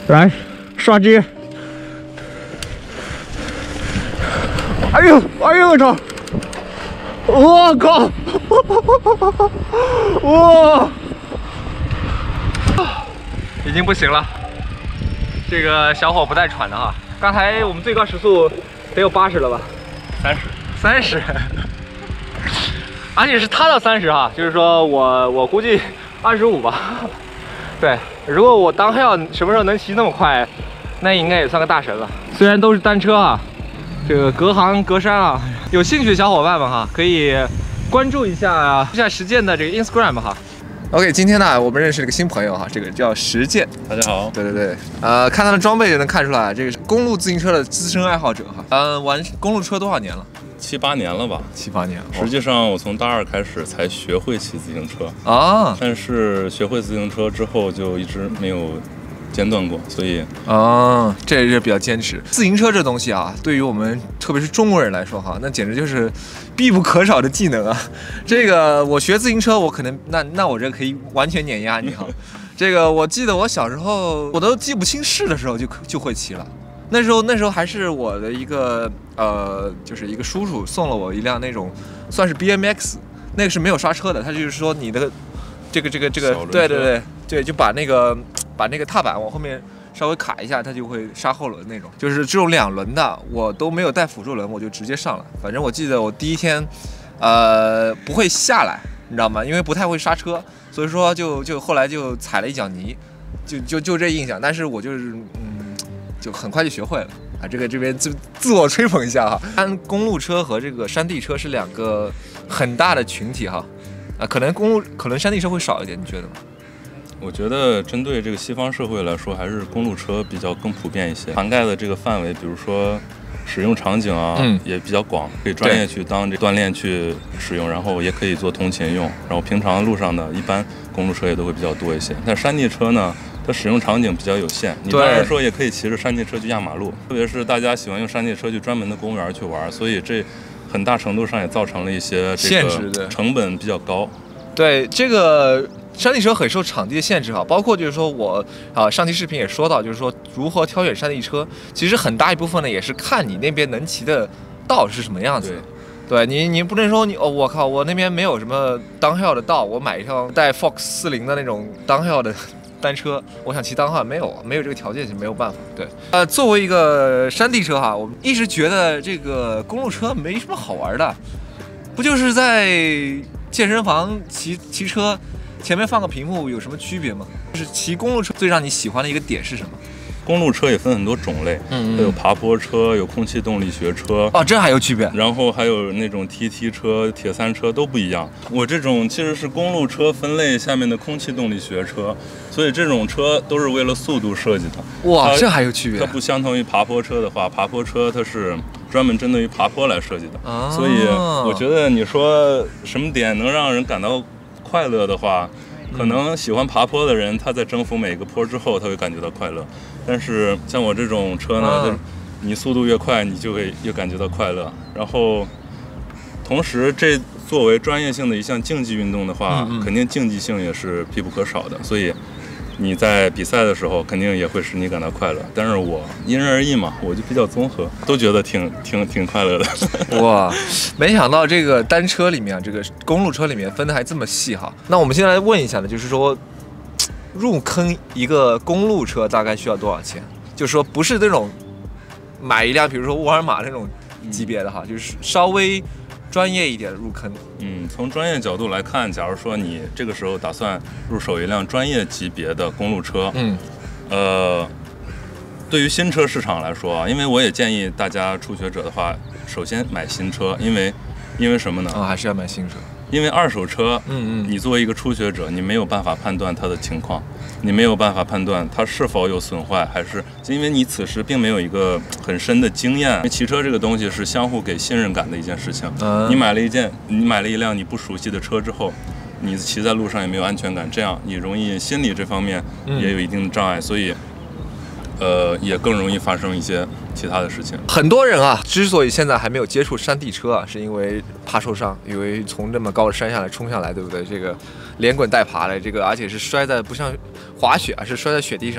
来刷机。哎呦，哎呦我操！我靠！哇！已经不行了，这个小伙不带喘的哈。刚才我们最高时速得有80了吧？30，而且是他到30哈，就是说我估计25吧。对，如果我当下什么时候能骑那么快，那应该也算个大神了。虽然都是单车啊，这个隔行隔山啊，有兴趣的小伙伴们哈，可以关注一下实践的这个 Instagram 哈。OK， 今天呢，我们认识了个新朋友哈，这个叫实践。 大家好。 对对对，看他的装备就能看出来，这个是公路自行车的资深爱好者哈。玩公路车多少年了 ？7、8年了吧。7、8 年。 实际上，我从大2开始才学会骑自行车啊， 但是学会自行车之后就一直没有间断过，所以这也是比较坚持。自行车这东西啊，对于我们特别是中国人来说哈，那简直就是必不可少的技能啊。这个我学自行车，我可能那我这可以完全碾压你哈。这个我记得我小时候我都记不清事的时候就会骑了。那时候还是我的一个就是一个叔叔送了我一辆那种算是 BMX， 那个是没有刹车的，他就是说你的这个对，就把那个踏板往后面稍微卡一下，它就会刹后轮那种。就是这种2轮的，我都没有带辅助轮，我就直接上了。反正我记得我第一天，不会下来，你知道吗？因为不太会刹车，所以说就后来就踩了一脚泥，就这印象。但是我就是就很快就学会了啊。这边自我吹捧一下哈。公路车和这个山地车是2个很大的群体哈。可能山地车会少一点，你觉得吗？ 我觉得针对这个西方社会来说，还是公路车比较更普遍一些，涵盖的这个范围，比如说使用场景啊，也比较广，可以专业去当这锻炼去使用，然后也可以做通勤用，然后平常路上呢，一般公路车也都会比较多一些。但山地车呢，它使用场景比较有限，你当然说也可以骑着山地车去压马路，特别是大家喜欢用山地车去专门的公园去玩，所以这很大程度上也造成了一些这个成本比较高。 对，这个山地车很受场地的限制哈，包括就是说我上期视频也说到，就是说如何挑选山地车，其实很大一部分呢也是看你那边能骑的道是什么样子的。对你不能说我靠，我那边没有什么downhill的道，我买一条带 Fox 40的那种downhill的单车，我想骑downhill没有这个条件是没有办法。对，作为一个山地车哈，我们一直觉得这个公路车没什么好玩的，不就是在健身房骑车，前面放个屏幕有什么区别吗？就是骑公路车最让你喜欢的一个点是什么？ 公路车也分很多种类，有爬坡车，有空气动力学车， 这还有区别。 然后还有那种 TT 车、铁三车都不一样。我这种其实是公路车分类下面的空气动力学车，所以这种车都是为了速度设计的。 哇，这还有区别？ 它不相同于爬坡车的话，爬坡车它是专门针对于爬坡来设计的，所以我觉得你说什么点能让人感到快乐的话，可能喜欢爬坡的人，他在征服每个坡之后，他会感觉到快乐。但是像我这种车呢，你速度越快，你就会越感觉到快乐。然后，同时这作为专业性的一项竞技运动的话，肯定竞技性也是必不可少的。所以你在比赛的时候，肯定也会使你感到快乐。但是我因人而异嘛，我就比较综合，都觉得挺快乐的。 哇，没想到这个单车里面，这个公路车里面分的还这么细哈。那我们现在来问一下呢，就是说入坑一个公路车大概需要多少钱？就是说不是那种买一辆，比如说沃尔玛那种级别的哈，就是稍微专业一点的入坑。 从专业角度来看，假如说你这个时候打算入手一辆专业级别的公路车，对于新车市场来说啊，因为我也建议大家初学者的话，首先买新车，因为什么呢？ 还是要买新车。 因为二手车，你作为一个初学者，你没有办法判断它的情况，你没有办法判断它是否有损坏，还是因为你此时并没有一个很深的经验。因为骑车这个东西是相互给信任感的一件事情。你买了一辆你不熟悉的车之后，你骑在路上也没有安全感，这样你容易心理这方面也有一定的障碍，所以也更容易发生一些其他的事情。 很多人啊，之所以现在还没有接触山地车啊，是因为怕受伤，因为从这么高的山下来冲下来，对不对？这个连滚带爬的，这个而且是摔在不像滑雪，而是摔在雪地上。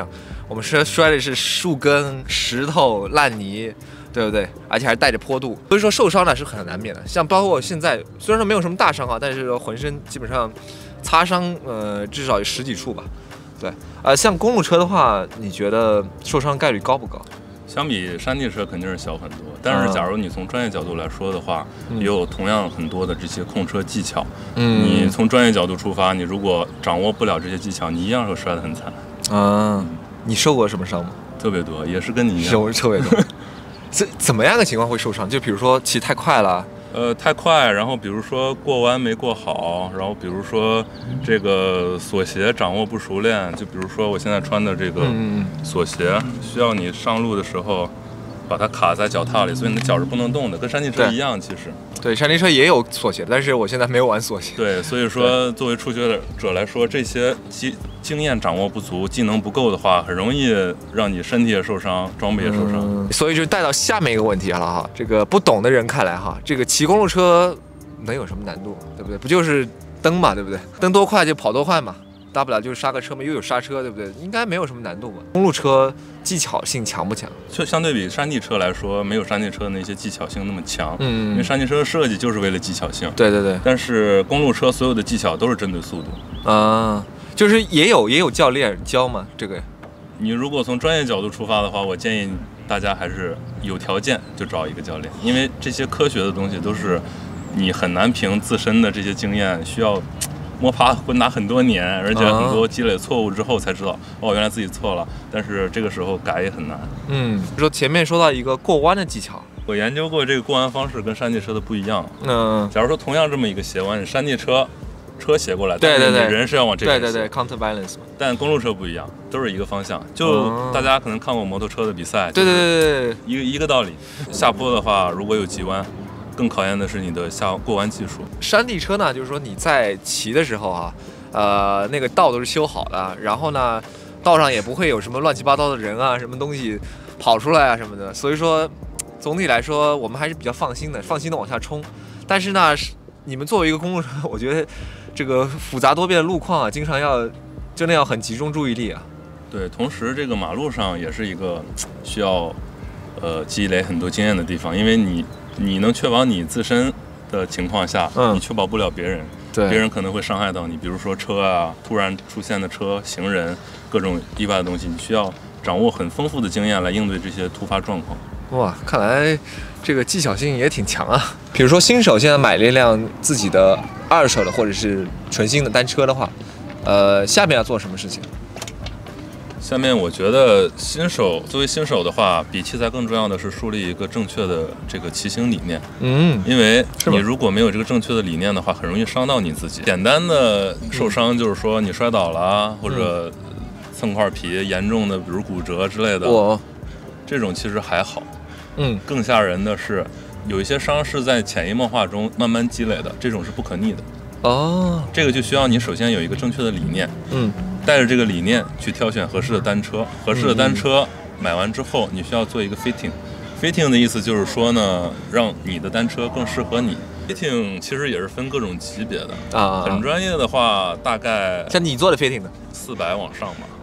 我们摔的是树根、石头、烂泥，对不对？而且还带着坡度，所以说受伤呢是很难免的。像包括我现在，虽然说没有什么大伤啊，但是浑身基本上擦伤，至少有10几处吧。对，像公路车的话，你觉得受伤概率高不高？ 相比山地车肯定是小很多，但是假如你从专业角度来说的话，也有同样很多的这些控车技巧。你从专业角度出发，你如果掌握不了这些技巧，你一样会摔得很惨。 你受过什么伤吗？ 特别多，也是跟你一样。 特别多。怎么样的情况会受伤？就比如说骑太快了。 太快，然后比如说过弯没过好，然后比如说这个锁鞋掌握不熟练，就比如说我现在穿的这个锁鞋，需要你上路的时候把它卡在脚踏里，所以你的脚是不能动的，跟山地车一样。其实对，山地车也有锁鞋，但是我现在没有玩锁鞋。 对，所以说作为初学者来说，这些经验掌握不足、技能不够的话，很容易让你身体也受伤，装备也受伤。 所以就带到下面一个问题了哈，这个不懂的人看来哈，这个骑公路车能有什么难度，对不对？不就是蹬嘛，对不对？蹬多快就跑多快嘛，大不了就是刹个车嘛，又有刹车，对不对？应该没有什么难度吧？公路车技巧性强不强？就相对比山地车来说，没有山地车的那些技巧性那么强。因为山地车的设计就是为了技巧性。 对对对。 但是公路车所有的技巧都是针对速度。 就是也有教练教嘛，这个。 你如果从专业角度出发的话，我建议大家还是有条件就找一个教练，因为这些科学的东西都是你很难凭自身的这些经验，需要摸爬滚打很多年，而且很多积累错误之后才知道，原来自己错了。但是这个时候改也很难。 说前面说到一个过弯的技巧， 我研究过这个过弯方式跟山地车的不一样。假如说同样这么一个斜弯，山地车斜过来， 对， 人是要往这边斜， 对 counterbalance 嘛。 但公路车不一样，都是一个方向。就大家可能看过摩托车的比赛， 对， 一个道理。下坡的话，如果有急弯，更考验的是你的过弯技术。 山地车呢，就是说你在骑的时候啊，那个道都是修好的，然后呢，道上也不会有什么乱七八糟的人啊，什么东西跑出来啊什么的。所以说，总体来说，我们还是比较放心的往下冲。但是呢，你们作为一个公路车，我觉得这个复杂多变的路况啊，经常真的要很集中注意力啊。 对，同时这个马路上也是一个需要积累很多经验的地方，因为你能确保你自身的情况下，你确保不了别人，别人可能会伤害到你，比如说车啊，突然出现的车、行人，各种意外的东西，你需要掌握很丰富的经验来应对这些突发状况。 哇，看来这个技巧性也挺强啊。比如说新手现在买了一辆自己的2手的或者是纯新的单车的话，下面要做什么事情？ 下面我觉得作为新手的话，比器材更重要的是树立一个正确的这个骑行理念。因为你如果没有这个正确的理念的话，很容易伤到你自己。简单的受伤就是说你摔倒了，或者蹭块皮，严重的比如骨折之类的，这种其实还好。更吓人的是，有一些伤是在潜移默化中慢慢积累的，这种是不可逆的。这个就需要你首先有一个正确的理念。带着这个理念去挑选合适的单车。合适的单车买完之后，你需要做一个 fitting。fitting 的意思就是说呢，让你的单车更适合你。fitting 其实也是分各种级别的很专业的话，大概像你做的 fitting 的 400往上吧。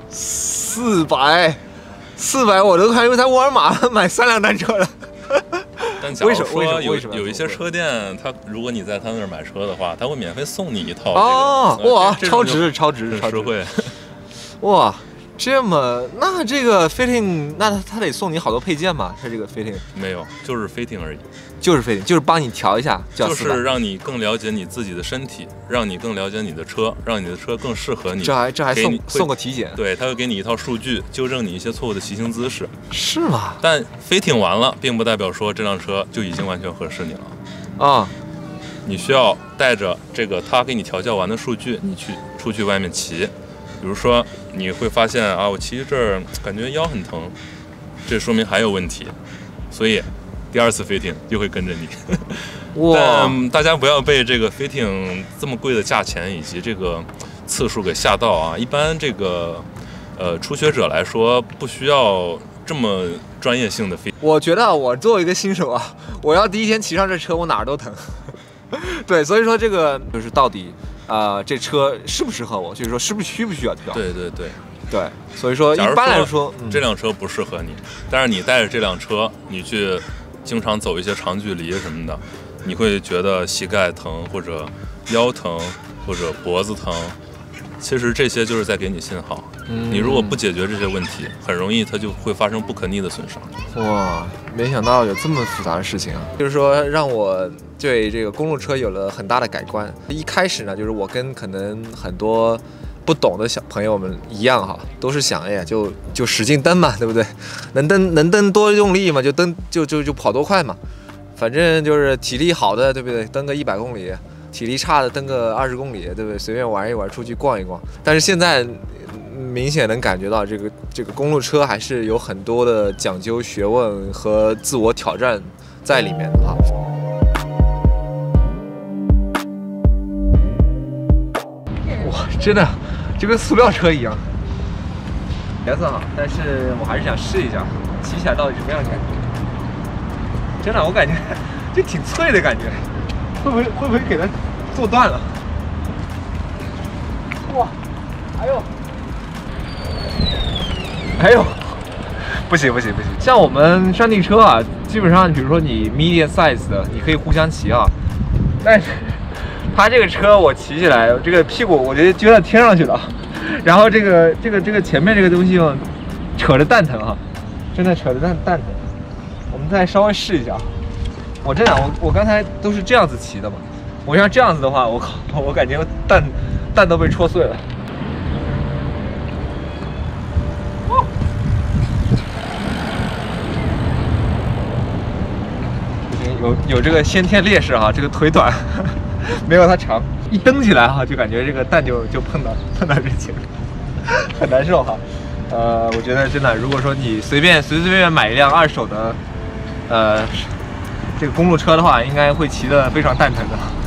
400我都还以为在沃尔玛买3辆单车了。 但假如说有一些车店，如果你在他那儿买车的话，他会免费送你一套。 哇，超值， 很实惠。 哇，那这个 fitting， 那他得送你好多配件嘛？他这个 fitting 没有，就是 fitting 而已。 就是帮你调一下， 就是让你更了解你自己的身体，让你更了解你的车，让你的车更适合你。 这还送个体检？ 对，他会给你一套数据，纠正你一些错误的骑行姿势。 是吗？ 但fitting完了，并不代表说这辆车就已经完全合适你了。你需要带着这个他给你调教完的数据，你出去外面骑。比如说你会发现我骑这儿感觉腰很疼，这说明还有问题，所以第2次 fitting 又会跟着你。但大家不要被这个 fitting 这么贵的价钱以及这个次数给吓到啊！一般这个初学者来说，不需要这么专业性的 fitting。 我觉得我作为一个新手啊，我要第一天骑上这车，我哪儿都疼。对，所以说这个就是到底这车适不适合我，就是说需不需要调？ 对， 对，所以说一般来说， 这辆车不适合你，但是你带着这辆车，你去经常走一些长距离什么的，你会觉得膝盖疼或者腰疼或者脖子疼。其实这些就是在给你信号，你如果不解决这些问题，很容易它就会发生不可逆的损伤。 哇，没想到有这么复杂的事情啊！就是说，让我对这个公路车有了很大的改观。一开始呢，就是我跟可能很多不懂的小朋友们一样哈，都是想，哎呀，就使劲蹬嘛，对不对？能蹬多用力嘛，就蹬就跑多快嘛，反正就是体力好的，对不对？蹬个100公里。体力差的蹬个20公里，对不对？随便玩一玩，出去逛一逛。但是现在明显能感觉到，这个公路车还是有很多的讲究学问和自我挑战在里面的哈。哇，真的就跟塑料车一样，颜色好，但是我还是想试一下，骑起来到底什么样的感觉？真的，我感觉就挺脆的感觉。会不会给它做断了？哇！哎呦！不行！像我们山地车啊，基本上比如说你 medium size 的，你可以互相骑啊。但是它这个车我骑起来，这个屁股我觉得撅到天上去了，然后这个前面这个东西扯着蛋疼哈，真的扯着蛋疼。我们再稍微试一下。我真的，我刚才都是这样子骑的嘛，我像这样子的话，我靠，我感觉蛋都被戳碎了。不行，有这个先天劣势哈，这个腿短，没有它长，一蹬起来哈，就感觉这个蛋就碰到这去了，很难受哈。我觉得真的，如果说你随便买一辆2手的，这个公路车的话，应该会骑得非常蛋疼的。